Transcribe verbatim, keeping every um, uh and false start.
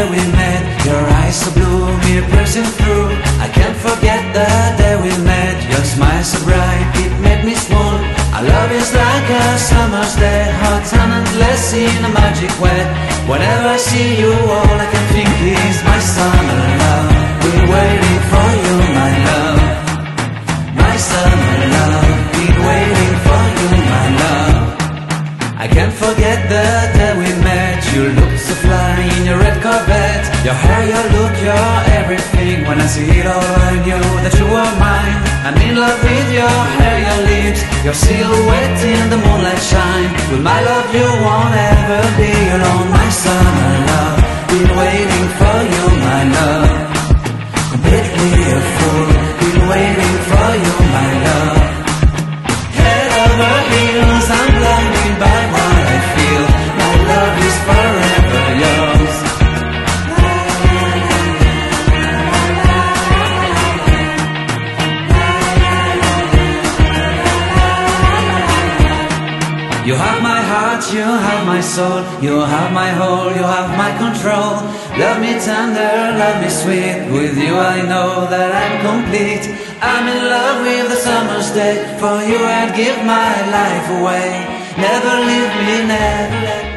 day we met. Your eyes so blue, me piercing through. I can't forget the day we met. Your smile so bright, it made me swoon. Our love is like a summer's day, hot and endless in a magic way. Whenever I see you, all I can think is my summer love. Been waiting for you, my love. My summer love. Been waiting for you, my love. I can't forget the day we met. You looked so fly in your red Corvette. Your hair, your look, your everything. When I see it all, I knew that you were mine. I'm in love with your hair, your lips, your silhouette in the moonlight shine. With my love you won't ever be alone. My summer love, been waiting for you, my love. Completely a fool, been waiting for you, my love. Head over heels, I'm blinded by what I feel. My love is forever yours. You have my heart, you have my soul. You have my whole, you have my control. Love me tender, love me sweet. With you I know that I'm complete. I'm in love with the summer's day. For you I'd give my life away. Never leave me, never let